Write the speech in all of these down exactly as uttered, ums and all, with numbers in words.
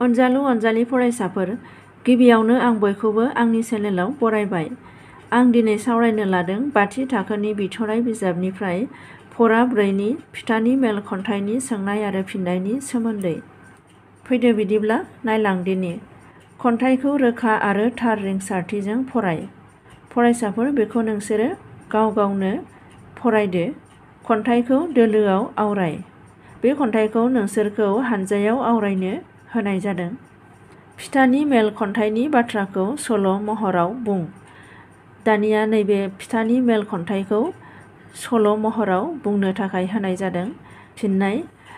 अनजालु अनजालि फरायसाफोर, गिबियावनो आं बयखौबो आंनि चेनेलाव बरायबाय। आं दिनै सावरायनो लादों बाथि थाखोनि बिथराइ बिजाबनिफ्राय फरा ब्रैनि फिथानि मेल खन्थाइनि सोंनाय आरो फिननायनि सोमोन्दै। फैदो बिदिब्ला नायलांदिनि। खन्थाइखौ रोखा आरो थार रिंसारथिजों फराय। फरायसाफोर, बेखौ नोंसोरो गाव गावनो फरायदो। खन्थाइखौ दोलोआव आवराय। बे खन्थाइखौ नोंसोरखौ हानजायाव आवरायनो होनाय जादों। फिथानि मेल खन्थाइनि बाथ्राखौ सल' महराव बुं। दानिया नैबे फिथानि मेल खन्थाइखौ सल' महराव बुंनो थाखाय होनाय जादों। फिननाय: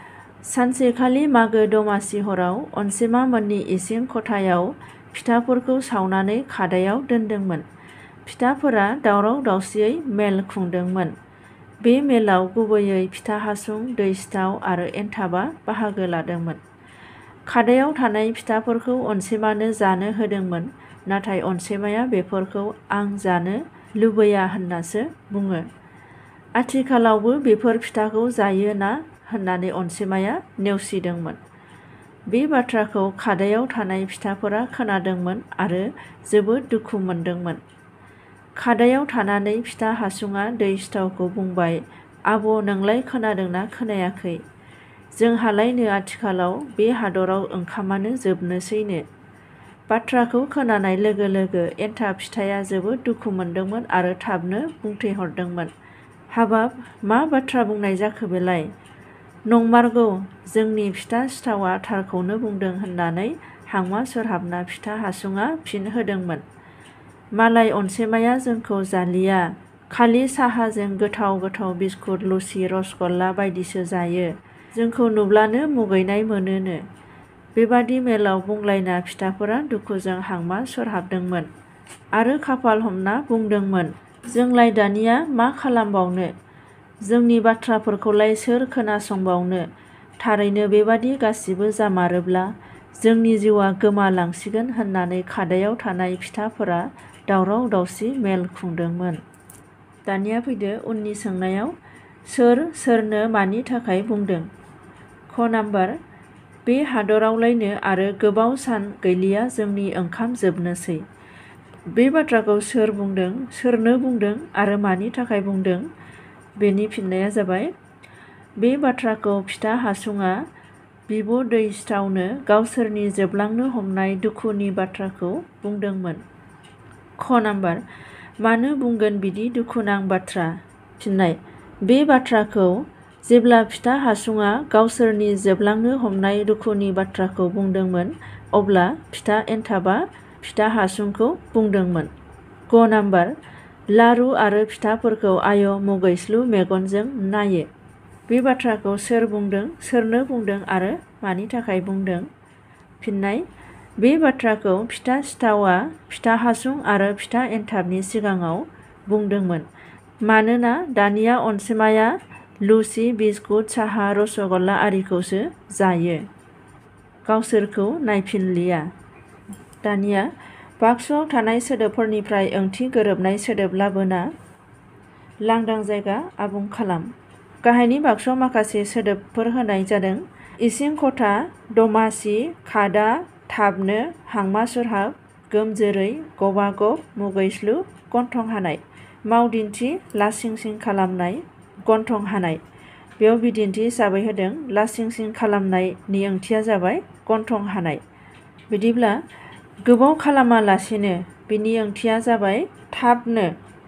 सानसेखालि मागो दमासि हराव अनजिमा मोननि इसिं खथायाव फिथाफोरखौ सावनानै खादायाव दोनदोंमोन। फिथाफोरा दावराव दावसियै मेल खुंदोंमोन। बे मेलाव गुबैयै फिथा हासुं, दै सिथाव आरो एन्थाबा बाहागो लादोंमोन। खादायाव थानाय फिथाफोरखौ अनजिमानो जानो होदोंमोन, नाथाय अनजिमाया बेफोरखौ आं जानो लुबैया होननासो बुङो। आथिखालावबो बेफोर फिथाखौ जायो ना होननानै अनजिमाया नेवसिदोंमोन। बे बाथ्राखौ खादायाव थानाय फिथाफोरा खोनादोंमोन आरो जोबोद दुखु मोनदोंमोन। खादायाव थानानै फिथा हासुङा दै सिथावखौ बुंबाय, आब', नोंलाय खोनादोंना खोनायाखै? जोंहालायनो आथिखालाव बे हादराव ओंखामानो जोबनोसैनो। बाथ्राखौ खोनानाय लोगो लोगो एन्थाब फिथाया जोबोद दुखु मोनदोंमोन आरो थाबनो बुंथिहरदोंमोन, हाबाब, मा बाथ्रा बुंनाय जाखो बेलाय? नंमारगौ, जोंनि फिथा सिथावा थारखौनो बुंदों होननानै हांमा सोरहाबना फिथा हासुङा फिन होदोंमोन, मालाय अनजिमाया जोंखौ जालिया, खालि साहाजों गोथाव गोथाव बिस्कुट, लुसि, रसगल्ला बायदिसो जायो। जोंखौ नुब्लानो मुगैनाय मोनोनो। बेबादि मेलाव बुंलायना फिथाफोरा दुखुजों हांमा सोरहाबदोंमोन आरो खाफाल हमना बुंदोंमोन, जोंलाय दानिया मा खालामबावनो? जोंनि बाथ्राफोरखौलाय सोर खोनासंबावनो? थारैनो बेबादि गासिबो जामारोब्ला जोंनि जिउआ गोमालांसिगोन होननानै खादायाव थानाय फिथाफोरा दावराव दावसि मेल खुंदोंमोन। दानिया फैदो उननि सोंनायाव सोर सोरनो मानि थाखाय बुंदों? ख नाम्बार: बे हादरावलायनो आरो गोबाव सान गैलिया जोंनि ओंखाम जोबनोसै। बे बाथ्राखौ सोर बुंदों, सोरनो बुंदों आरो मानि थाखाय बुंदों? बेनि फिननाया जाबाय, बे बाथ्राखौ फिथा हासुङा बिब' दै सिथावनो गावसोरनि जोबलांनो हमनाय दुखुनि बाथ्राखौ बुंदोंमोन। ख नाम्बार: मानो बुंगोन बिदि दुखुनां बाथ्रा? फिननाय: बे बाथ्राखौ जेब्ला फिथा हासुङा गावसोरनि जोबलांनो हमनाय दुखुनि बाथ्राखौ बुंदोंमोन, अब्ला फिथा एन्थाबा फिथा हासुंखौ बुंदोंमोन। ग नाम्बार: लारु आरो फिथाफोरखौ आय' मुगैस्लु मेगनजों नायो। बे बाथ्राखौ सोर बुंदों, सोरनो बुंदों आरो मानि थाखाय बुंदों? फिननाय: बे बाथ्राखौ फिथा सिथावा फिथा हासुं आरो फिथा एन्थाबनि सिगाङाव बुंदोंमोन। मानोना दानिया अनजिमाया लुसि, बिस्कुट, साहा, रसगल्ला आरिखौसो जायो। गावसोरखौ नायफिनलिया। दानिया बाक्सुआव थानाय सोदोबफोरनिफ्राय ओंथि गोरोबनाय सोदोब लाबोना लांदां जायगा आबुं खालाम। गाहायनि बाक्सुआव माखासे सोदोबफोर होनाय जादों। इसिं खथा, दमासि, खादा, थाबनो, हांमा सोरहाब, गोमजोरै, गबागब, मुगैस्लु, गन्थं हानाय। मावदिन्थि: लासिंसिं खालामनाय, गन्थं हानाय। बेयाव बिदिन्थि हिसाबै होदों लासिंसिं खालामनायनि ओंथिया जाबाय गन्थं हानाय। बिदिब्ला गोबाव खालामालासेनो बिनि ओंथिया जाबाय थाबनो।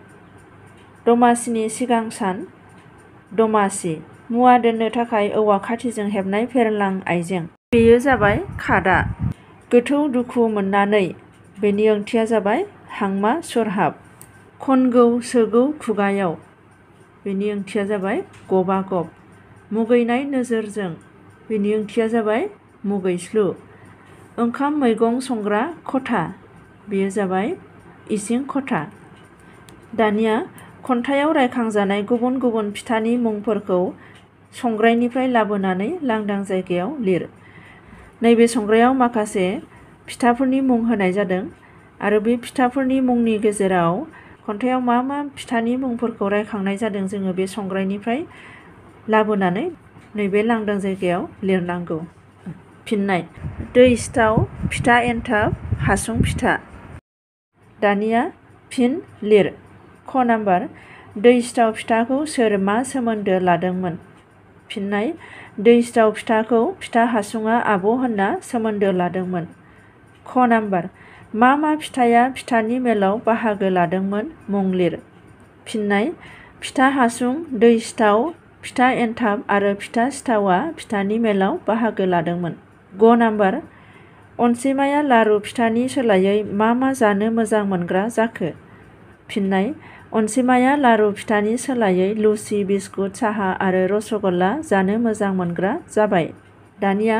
दमासिनि सिगां सान, दमासि। मुवा दोननो थाखाय औवा खाथिजों हेबनाय फेरलां आइजें। बेयो जाबाय खादा। गोथौ दुखु मोननानै, बेनि ओंथिया जाबाय हांमा सोरहाब। खनगौ सोगौ खुगायाव, बेनि ओंथिया जाबाय गबागब। मुगैनाय नोजोरजों, बेनि ओंथिया जाबाय मुगैस्लु। ओंखाम मैगं संग्रा खथा, बेयो जाबाय इसिं खथा। दानिया खन्थाइयाव रायखांजानाय गुबुन गुबुन फिथानि मुंफोरखौ संग्रायनिफ्राय लाबोनानै लांदां जायगायाव लिर। नैबे संग्रायाव माखासे फिथाफोरनि मुं होनाय जादों आरो बे फिथाफोरनि मुंनि गेजेराव खन्थाइयाव मा मा फिथानि मुंफोरखौ रायखांनाय जादों जोङो बे संग्रायनिफ्राय लाबोनानै नैबे लांदां जायगायाव लिरनांगौ। फिननाय: दै सिथाव, फिथा एन्थाब, हासुं फिथा। दानिया फिन लिर। ख नाम्बार: दै सिथाव फिथाखौ सोर मा सोमोन्दो लादोंमोन? फिननाय: दै सिथाव फिथाखौ फिथा हासुङा आब' होनना सोमोन्दो लादोंमोन। ख नाम्बार: मा मा फिथाया फिथानि मेलाव बाहागो लादोंमोन मुं लिर। फिननाय: फिथा हासुं, दै सिथाव, फिथा एन्थाब आरो फिथा सिथावआ फिथानि मेलाव बाहागो लादोंमोन। ग नाम्बार: अनजिमाया लारु फिथानि सोलायै मा मा जानो मोजां मोनग्रा जाखो? फिननाय: अनजिमाया लारु फिथानि सोलायै लुचि, बिस्कुट, साहा आरो रसगल्ला जानो मोजां मोनग्रा जाबाय। दानिया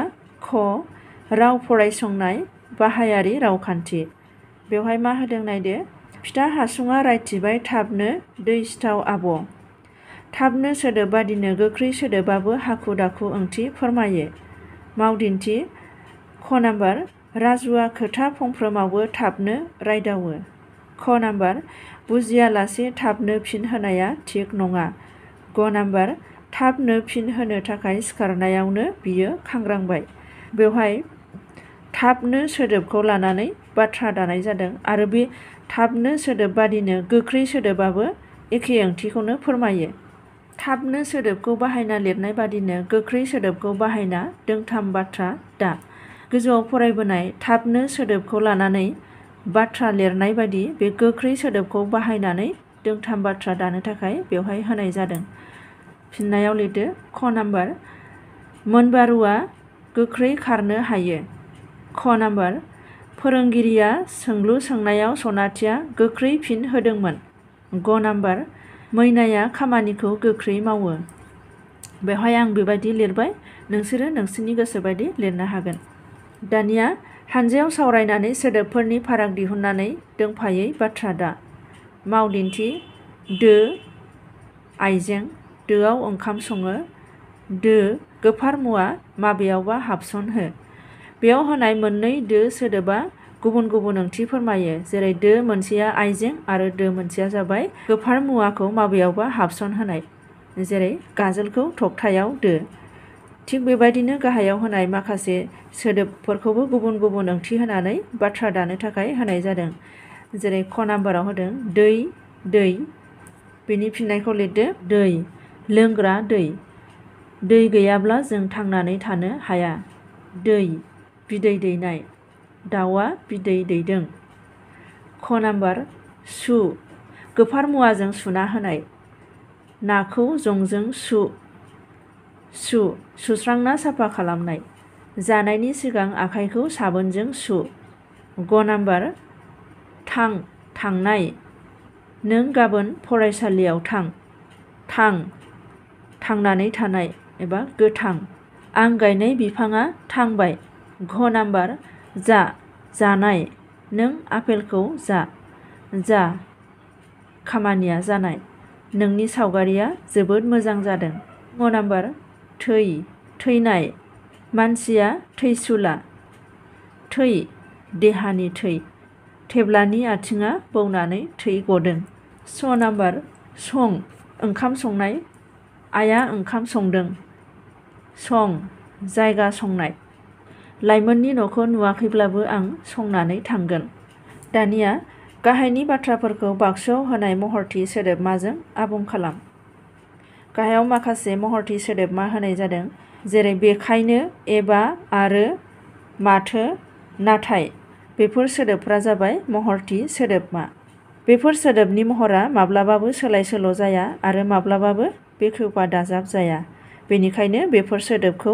ख राव फरायसंनाय बाहायारि रावखान्थि। बेवहाय मा होदों नायदो। फिथा हासुङा रायथिबाय थाबनो दै सिथाव आब'। थाबनो सोदोब बादिनो गोख्रै सोदोबाबो हाखु दाखु ओंथि फोरमायो। मावदिन्थि: ख नाम्बार: राजुआ खोथा फंफ्रोमावबो थाबनो रायदावो। ख नाम्बार: बुजियालासे थाबनो फिन होनाया थिक नङा। ग नाम्बार: थाबनो फिन होनो थाखाय सिखारनायावनो बियो खांग्रांबाय। बेवहाय थाबनो सोदोबखौ लानानै बाथ्रा दानाय जादों आरो बे थाबनो सोदोब बादिनो गोख्रै सोदोबाबो एखे ओंथिखौनो फोरमायो। थाबनो सोदोबखौ बाहायना लिरनाय बादिनो गोख्रै सोदोबखौ बाहायना दोंथाम बाथ्रा दा। गोजौआव फरायबोनाय थाबनो सोदोबखौ लानानै बाथ्रा लिरनाय बादि बे गोख्रै सोदोबखौ बाहायनानै दोंथाम बाथ्रा दानो थाखाय बेवहाय होनाय जादों। फिननायाव लिरदो। ख नाम्बार: मोनबारुआ गोख्रै खारनो हायो। ख नाम्बार: फोरोंगिरिया सोंलु सोंनायाव सनाथिया गोख्रै फिन होदोंमोन। ग नाम्बार: मैनाया खामानिखौ गोख्रै मावो। बेवहाय आं बेबायदि लिरबाय, नोंसोरो नोंसोरनि गोसोबायदि लिरनो हागोन। दानिया हानजायाव सावरायनानै सोदोबफोरनि फाराग दिहुननानै दोंफायै बाथ्रा दा। मावदिन्थि: दो आइजें, दोआव ओंखाम सङो। दो गोफार मुवा माबेयावबा हाबसनहो। बेयाव होनाय मोननै दो सोदोबा गुबुन गुबुन ओंथि फोरमायो। जेरै दो मोनसेया आइजें आरो दो मोनसेया जाबाय गोफार मुवाखौ माबेयावबा हाबसनहोनाय। जेरै गाजोलखौ थखथायाव दो। थिग बेबायदिनो गाहायाव होनाय माखासे सोदोबफोरखौबो गुबुन गुबुन ओंथि होनानै बाथ्रा दानो थाखाय होनाय जादों। जेरै ख नाम्बाराव होदों दै, दै। बेनि फिननायखौ लिरदो। दै, लोंग्रा दै। दै गैयाब्ला जों थांनानै थानो हाया। दै, बिदै दैनाय। दाउआ बिदै दैदों। ख नाम्बार: सु, गोफार मुवाजों सुना होनाय। नाखौ जंजों सु। सु, सुस्रांना साफा खालामनाय। जानायनि सिगां आखाइखौ साबोनजों सु। ग नाम्बार: थां, थांनाय। नों गाबोन फरायसालियाव थां। थां, थांनानै थानाय एबा गोथां। आं गायनाय बिफाङा थांबाय। घ नाम्बार: जा, जानाय। नों आपेलखौ जा। जा, खामानिया जानाय। नोंनि सावगारिया जोबोद मोजां जादों। ङ नाम्बार: थै, थैनाय। मानसिया थैसुला। थै, देहानि थै। थेब्लानि आथिङा बौनानै थै गदों। स नाम्बार: सं, ओंखाम संनाय। आइया ओंखाम संदों। सं, जायगा संनाय। लाइमोननि न'खौ नुवाखैब्लाबो आं संनानै थांगोन। दानिया गाहायनि बाथ्राफोरखौ बाक्सोआव होनाय महरथि सोदोबमाजों आबुं खालाम। गाहायाव माखासे महरथि सोदोबमा होनाय जादों। जेरै बेखायनो, एबा, आरो, माथो, नाथाय। बेफोर सोदोबफ्रा जाबाय महरथि सोदोबमा। बेफोर सोदोबनि महरा माब्लाबाबो सोलाय सोल' जाया आरो माब्लाबाबो बेखेवपा दाजाब जाया। बेनिखायनो बेफोर सोदोबखौ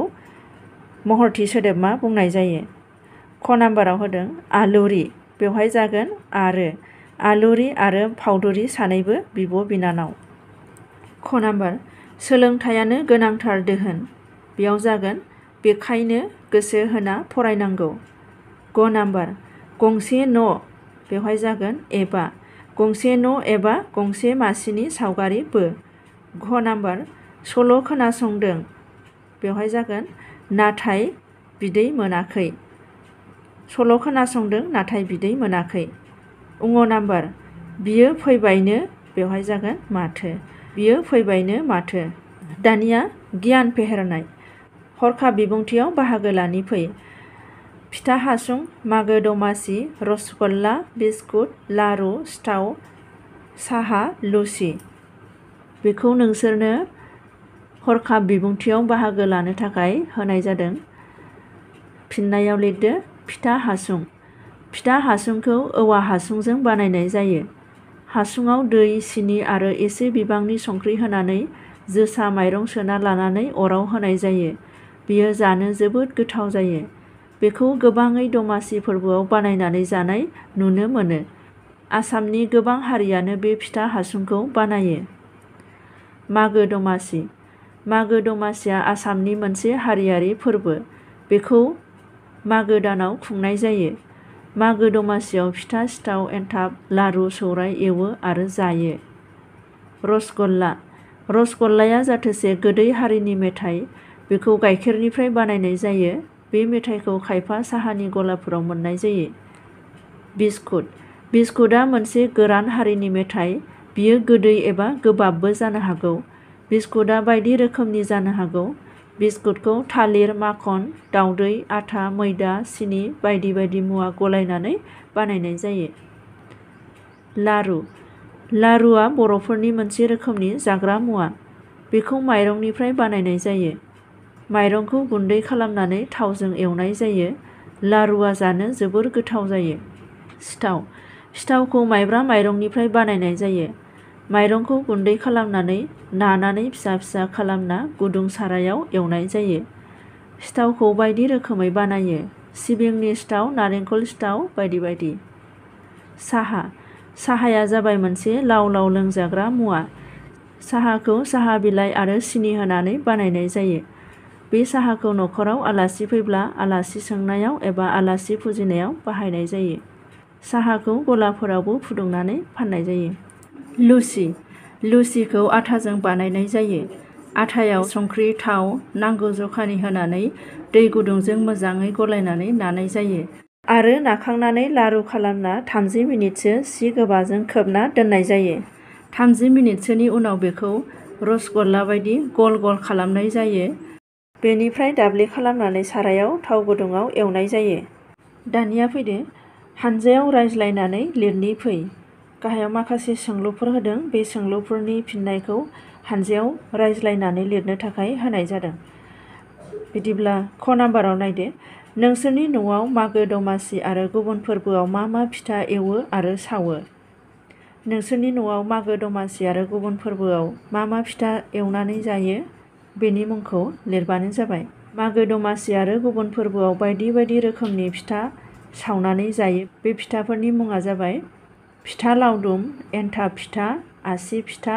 महरथि सोदोबमा बुंनाय जायो। ख नाम्बाराव होदों आलुरि। बेवहाय जागोन आरो। आलुरि आरो फाउदुरि सानैबो बिब' बिनानाव। ख नाम्बार: सोलोंथाइयानो गोनांथार दोहोन। बेयाव जागोन बेखायनो गोसो होना फरायनांगौ। ग नाम्बार: गंसे न'। बेवहाय जागोन एबा। गंसे न' एबा गंसे मासिनि सावगारि बो। घ नाम्बार: सल' खोनासंदों। बेवहाय जागोन नाथाय बिदै मोनाखै। सल' खोनासंदों नाथाय बिदै मोनाखै। ङ नाम्बार: बियो फैबायनो। बेवहाय जागोन माथो। बियो फैबायनो माथो। दानिया गियान फेहेरनाय। हरखाब बिबुंथियाव बाहागो लानि फै। फिथा हासुं, मागो दमासि, रसगल्ला, बिस्कुट, लारु, सिथाव, साहा, लुसि। बेखौ नोंसोरनो हरखाब बिबुंथियाव बाहागो लानो थाखाय होनाय जादों। फिननायाव लिरदो फिथा हासुं। फिथा हासुंखौ औवा हासुंजों बानायनाय जायो। हासुङाव दै, सिनि आरो एसे बिबांनि संख्रि होनानै जोसा माइरं सोना लानानै अराव होनाय जायो। बेयो जानो जोबोद गोथाव जायो। बेखौ गोबाङै दमासि फोरबोआव बानायनानै जानाय नुनो मोनो। आसामनि गोबां हारियानो बे फिथा हासुंखौ बानायो। मागो दमासि। मागो दमासिया आसामनि मोनसे हारियारि फोरबो। बेखौ मागो दानाव खुंनाय जायो। मागो दमासियाव फिथा, सिथाव, एन्थाब, लारु, सौराय एवो आरो जायो। रसगल्ला। रसगल्लाया जाथोसे गोदै हारिनि मेथाइ। बेखौ गाइखेरनिफ्राय बानायनाय जायो। बे मेथाइखौ खायफा साहानि गलाफोराव मोननाय जायो। बिस्कुट। बिस्कुटआ मोनसे गोरान हारिनि मेथाइ। बियो गोदै एबा गोबाबबो जानो हागौ। बिस्कुटआ बायदि रोखोमनि जानो हागौ। बिस्कुटखौ थालिर, माखन, दावदै, आटा, मैदा, सिनि बायदि बायदि मुवा गलायनानै बानायनाय जायो। लारु। लारुआ बर'फोरनि मोनसे रोखोमनि जाग्रा मुवा। बेखौ माइरंनिफ्राय बानायनाय जायो। माइरंखौ गुन्दै खालामनानै थावजों एवनाय जायो। लारुआ जानो जोबोर गोथाव जायो। सिथाव। सिथावखौ माइब्रा माइरंनिफ्राय बानायनाय जायो। माइरंखौ गुन्दै खालामनानै नानानै फिसा फिसा खालामना गुदुं सारायाव एवनाय जायो। सिथावखौ बायदि रोखोमै बानायो। सिबिंनि सिथाव, नारेंखल सिथाव बायदि बायदि। साहा। साहाया जाबाय मोनसे लाव लाव लोंजाग्रा मुवा। साहाखौ साहा बिलाइ आरो सिनि होनानै बानायनाय जायो। बे साहाखौ न'खराव आलासि फैब्ला आलासि सोंनायाव एबा आलासि फुजिनायाव बाहायनाय जायो। साहाखौ गलाफोरावबो फुदुंनानै फाननाय जायो। लुसि। लुसिखौ आटाजों बानायनाय जायो। आटायाव संख्रि, थाव नांगौ जखानि होनानै दै गुदुंजों मोजाङै गलायनानै नानाय जायो आरो नाखांनानै लारु खालामना थामजि मिनिटसो सि गोबाजों खोबना दोननाय जायो। थामजि मिनिटसोनि उनाव बेखौ रसगल्ला बायदि गल गल खालामनाय जायो। बेनिफ्राय दाब्ले खालामनानै सारायाव थाव गुदुङाव एवनाय जायो। दानिया फैदो हानजायाव रायज्लायनानै लिरनि फै। गाहायाव माखासे सोंलुफोर होदों। बे सोंलुफोरनि फिननायखौ हानजायाव रायज्लायनानै लिरनो थाखाय होनाय जादों। बिदिब्ला ख नाम्बाराव नायदो। नोंसोरनि न'आव मागो दमासि आरो गुबुन फोरबोआव मा मा फिथा एवो आरो सावो? नोंसोरनि न'आव मागो दमासि आरो गुबुन फोरबोआव मा मा फिथा एवनानै जायो? बेनि मुंखौ लिरबानो जाबाय। मागो दमासि आरो गुबुन फोरबोआव बायदि बायदि रोखोमनि फिथा सावनानै जायो। बे फिथाफोरनि मुङा जाबाय फिथा लावदुम, एन्थाब फिथा, आसि फिथा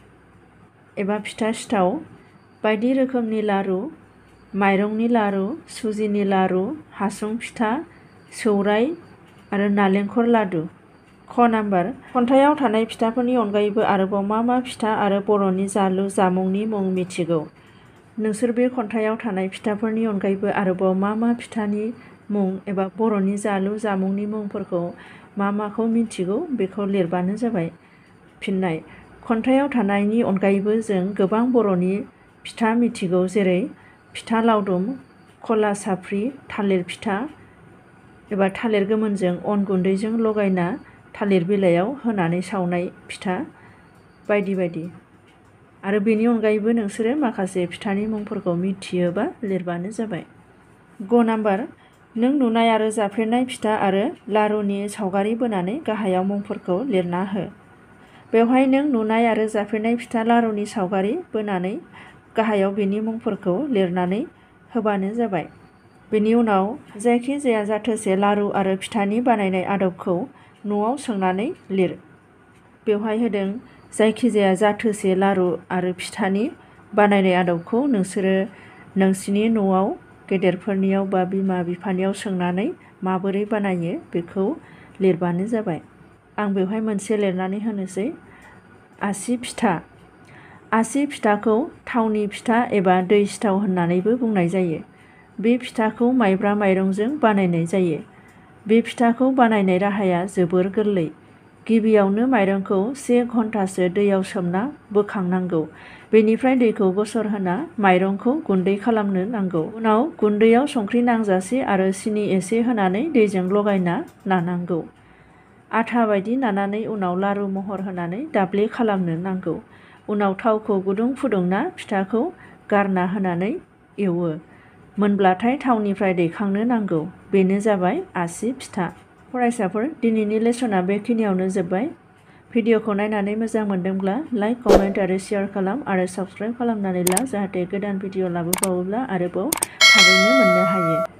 एबा फिथा सिथाव, बायदि रोखोमनि लारु, माइरंनि लारु, सुजिनि लारु, हासुं फिथा, सौराय आरो नालेंखर लादु। ख नाम्बार। खन्थाइयाव थानाय फिथाफोरनि अनगायैबो आरोबाव मा मा फिथा आरो बर'नि जालु जामुंनि मुं मिथिगौ? नोंसोर बे खन्थाइयाव थानाय फिथाफोरनि अनगायैबो आरोबाव मा मा फिथानि मुं एबा बर'नि जालु जामुंनि मुंफोरखौ मा माखौ मिथिगौ बेखौ लिरबानो जाबाय। फिननाय: खन्थाइयाव थानायनि अनगायैबो जों गोबां बर'नि फिथा मिथिगौ जेरै फिथा लावदुम, खला साफ्रि, थालिर फिथा एबा थालिर गोमोनजों अन गुन्दैजों लगायना थालिर बिलाइयाव होनानै सावनाय फिथा बायदि बायदि। आरो बेनि अनगायैबो नोंसोरो माखासे फिथानि मुंफोरखौ मिथियोबा लिरबानो जाबाय। ग नाम्बार। नों नुनाय आरो जाफेरनाय फिथा आरो लारुनि सावगारि बोनानै गाहायाव मुंफोरखौ लिरना हो। बेवहाय नों नुनाय आरो जाफेरनाय फिथा लारुनि सावगारि बोनानै गाहायाव बेनि मुंफोरखौ लिरनानै होबानो जाबाय। बेनि उनाव जायखि जाया जाथोसे लारु आरो फिथानि बानायनाय आदबखौ न'आव सोंनानै लिर। बेवहाय होदों जायखिजाया जाथोसे लारु आरो फिथानि बानायनाय आदबखौ नोंसोरो नोंसिनि न'आव गेदेरफोरनियाव बा बिमा बिफानियाव सोंनानै माबोरै बानायो बेखौ लिरबानो जाबाय। आं बेवहाय मोनसे लिरनानै होनोसै। आसि फिथा। आसि फिथाखौ थावनि फिथा एबा दै सिथाव होननानैबो बुंनाय जायो। बे फिथाखौ माइब्रा माइरंजों बानायनाय जायो। बे फिथाखौ बानायनाय राहाया जोबोर गोरलै। गिबियावनो माइरंखौ से घन्टासो दैयाव सोमना बोखांनांगौ। बेनिफ्राय दैखौ गसर होना माइरंखौ गुन्दै खालामनो नांगौ। उनाव गुन्दैयाव संख्रि नांजासे आरो सिनि एसे होनानै दैजों लगायना नानांगौ। आथा बायदि नानानै उनाव लारु महर होनानै दाब्ले खालामनो नांगौ। उनाव थावखौ गुदुं फुदुंना फिथाखौ गारना होनानै एवो। मोनब्लाथाय थावनिफ्राय दैखांनो नांगौ। बेनो जाबाय आसि फिथा। फरायसाफोर, दिनैनि लेसना बेखिनियावनो जोब्बाय। भिडिअखौ नायनानै मोजां मोनदोंब्ला लाइक, कमेन्ट आरो शेयार खालाम आरो साबस्क्राइब खालामनानै ला जाहाथे गोदान भिडिअ लाबोबावोब्ला आरोबाव थाबैनो मोननो हायो।